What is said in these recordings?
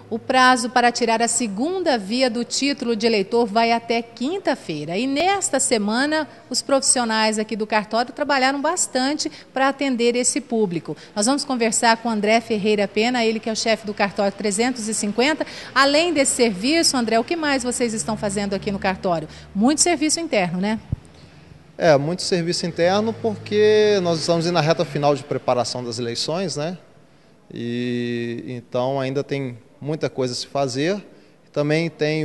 O prazo para tirar a segunda via do título de eleitor vai até quinta-feira. E nesta semana, os profissionais aqui do cartório trabalharam bastante para atender esse público. Nós vamos conversar com André Ferreira Pena, ele que é o chefe do cartório 350. Além desse serviço, André, o que mais vocês estão fazendo aqui no cartório? Muito serviço interno, né? Muito serviço interno porque nós estamos na reta final de preparação das eleições, né? E então ainda tem muita coisa a se fazer. Também tem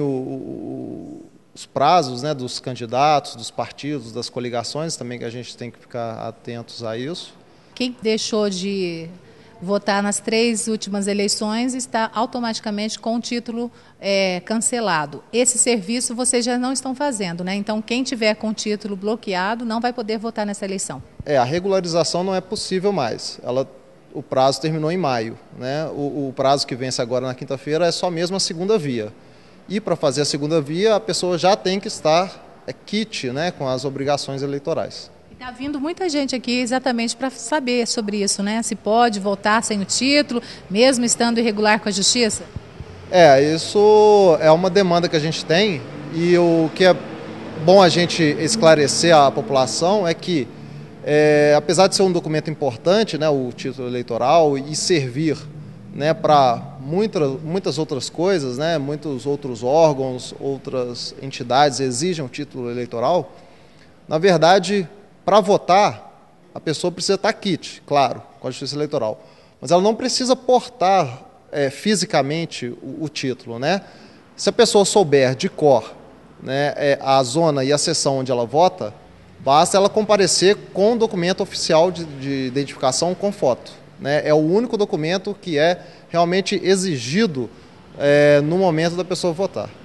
os prazos, né, dos candidatos, dos partidos, das coligações, também que a gente tem que ficar atentos a isso. Quem deixou de votar nas 3 últimas eleições está automaticamente com o título cancelado. Esse serviço vocês já não estão fazendo, né? Então quem tiver com o título bloqueado não vai poder votar nessa eleição. A regularização não é possível mais. O prazo terminou em maio, né? O prazo que vence agora na quinta-feira é só mesmo a segunda via. E para fazer a segunda via, a pessoa já tem que estar quite, né, com as obrigações eleitorais. Está vindo muita gente aqui exatamente para saber sobre isso, né? Se pode votar sem o título, mesmo estando irregular com a justiça? Isso é uma demanda que a gente tem, e o que é bom a gente esclarecer à população é que apesar de ser um documento importante, né, o título eleitoral, e servir, né, para muitas outras coisas, né, muitos outros órgãos, outras entidades exigem o título eleitoral, na verdade, para votar, a pessoa precisa estar quite, claro, com a Justiça Eleitoral, mas ela não precisa portar fisicamente o título, né? Se a pessoa souber de cor, né, a zona e a seção onde ela vota, basta ela comparecer com o documento oficial de identificação com foto, né? É o único documento que é realmente exigido no momento da pessoa votar.